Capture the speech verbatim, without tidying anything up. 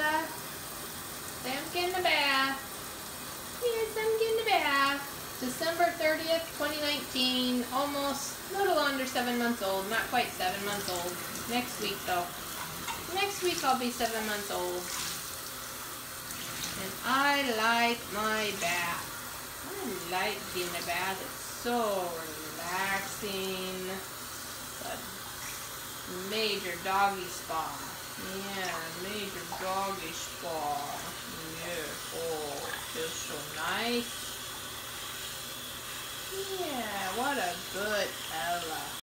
bath. Sam's getting a bath. Yes, I'm getting a bath. December thirtieth, twenty nineteen. Almost, a little under seven months old. Not quite seven months old. Next week, though. Next week I'll be seven months old. And I like my bath. I like being in a bath. It's so relaxing. A major doggy spa. Yeah, major doggy spa. Yeah, oh, feels so nice. Yeah, what a good fella.